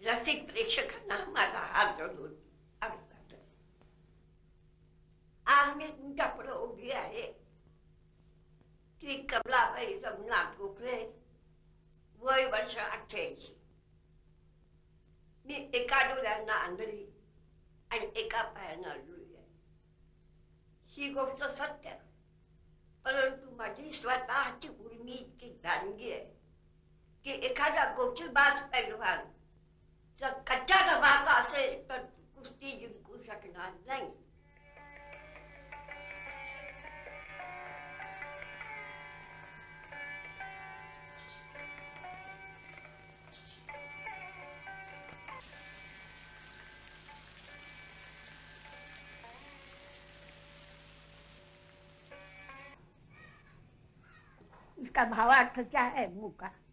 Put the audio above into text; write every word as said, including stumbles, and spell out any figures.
रसिक प्रेक्षकांना माझा हात जोडून अभिवादन. आज मी तुमच्या पुढे उभी आहे ती कमलाबाई रघुनाथ गोखले, वय वर्ष अठ्ठ्याऐंशी. मी एका डोळ्यांना आंधळी आणि एका पायानं अडुळी आहे. ही गोष्ट सत्य, परंतु माझी स्वतःची उर्मी इतकी दानगी आहे की एखादा गोटीबाज पैलवान जर कच्चा दबाचा असेल तर कुस्ती जिंकू शकणार नाही. इसका भावार्थ क्या है मुका?